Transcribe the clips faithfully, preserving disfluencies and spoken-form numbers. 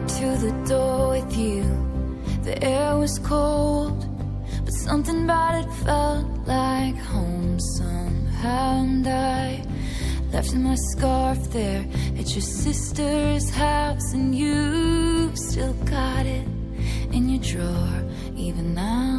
to the door with you. The air was cold, but something about it felt like home somehow. And I left my scarf there at your sister's house, and you've still got it in your drawer even now.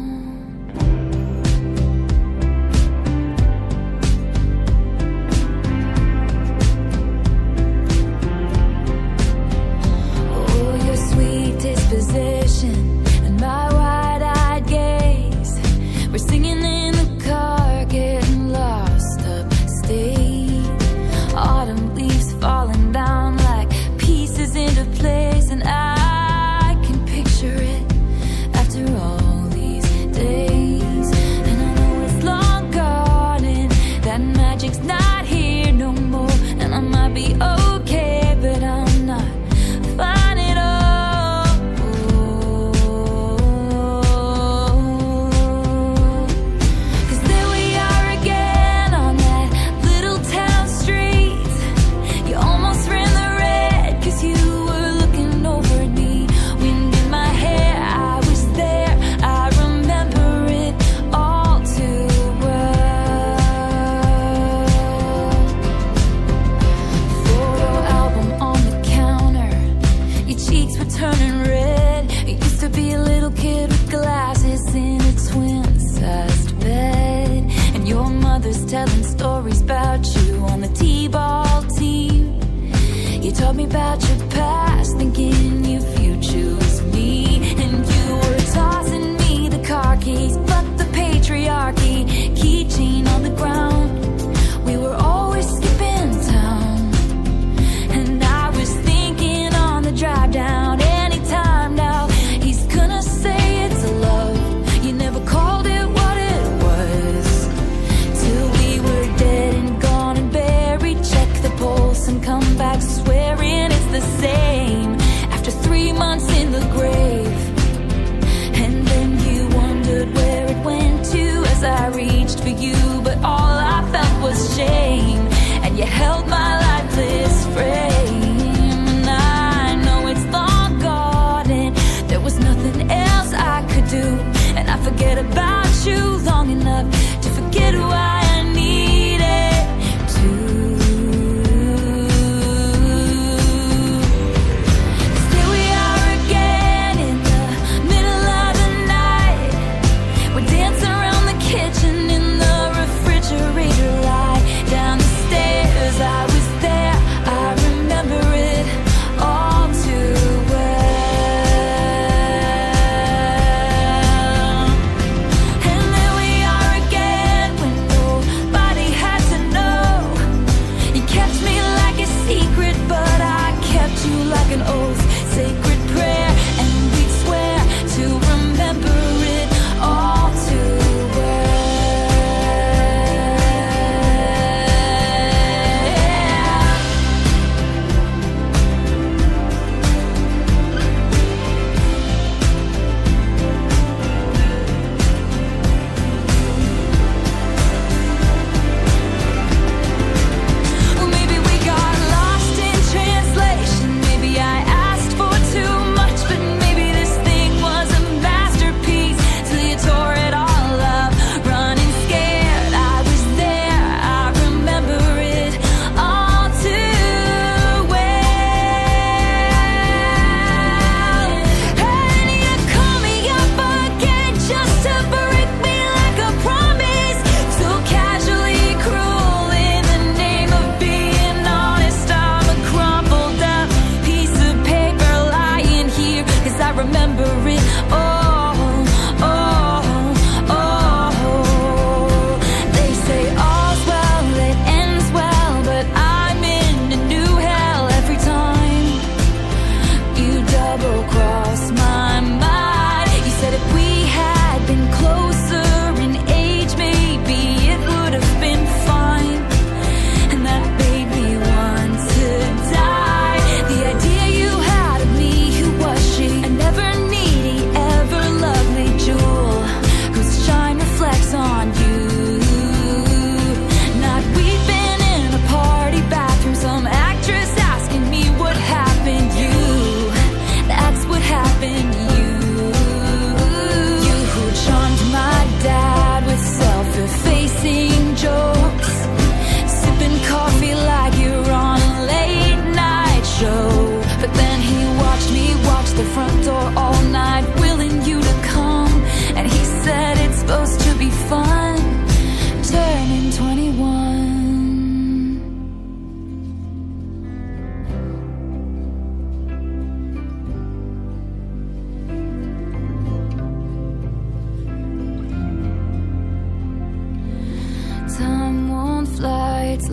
Disposition and my wide-eyed gaze, we're singing in the car, getting lost upstate. Autumn leaves falling down like pieces into place, and I can picture it after all these days. And I know it's long gone and that magic's not here no more, and I might be okay, but I'm not fine at all. Turning red. You used to be a little kid with glasses in a twin-sized bed, and your mother's telling stories about you on the t-ball team. You taught me about your past, thinking your future was me, and you were tossing me the car keys, but the patriarchy, keychain on the ground. We were always skipping town, and I was thinking on the drive down, and come back swearing it's the same after three months in the grave. And then you wondered where it went to as I reached for you, but all I felt was shame, and you held my lifeless frame. And I know it's long gone and there was nothing else I could do, and I forget about you long enough to forget who I needed to.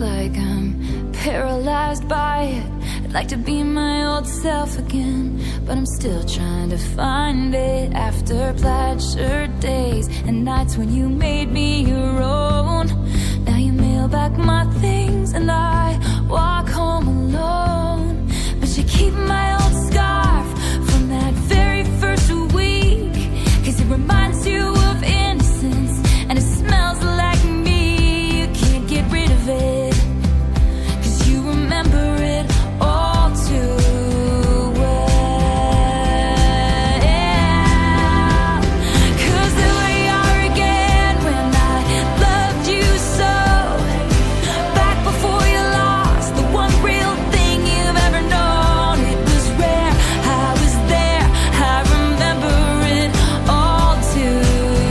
like I'm paralyzed by it. I'd like to be my old self again, but I'm still trying to find it. After plaid shirt days and nights when you made me your own, now you mail back my things and I walk home alone. But you keep my old scarf from that very first week, 'cause it reminds you of innocence and it smells like me. You can't get rid of it, 'cause you remember it all too well. 'Cause there we are again when I loved you so, back before you lost the one real thing you've ever known. It was rare, I was there, I remember it all too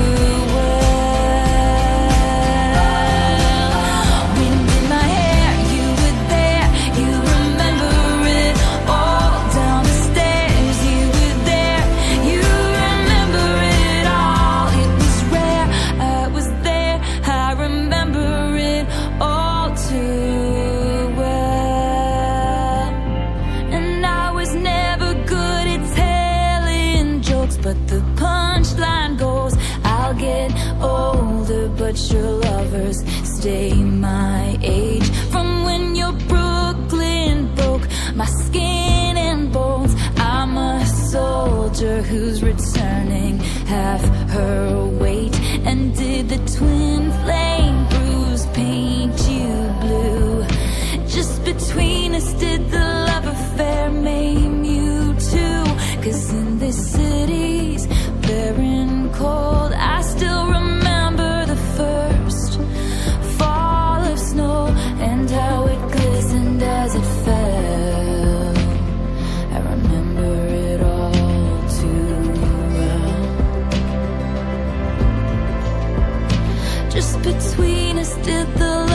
well. Wind in my hair, you were there, you remember it all. Down the stairs, you were there, you remember it all. It was rare, I was there, I remember it all too well. And I was never good at telling jokes, but the punchline goes, I'll get older, but your lovers stay my age. From when your Brooklyn broke my skin and bones, I'm a soldier who's returning half her weight. And did the twin flame bruise paint you blue? Just between us, did the love affair maim you too? 'Cause in this city's barren cold, I still remember the first fall of snow and how it glistened as it fell. I remember it all too well. Just between us, did the